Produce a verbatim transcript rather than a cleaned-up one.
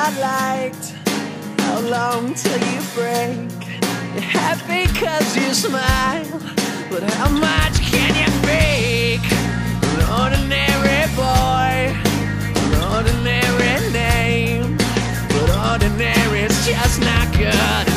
liked. How long till you break? You're happy cause you smile, but how much can you fake? An ordinary boy, an ordinary name, but ordinary's just not good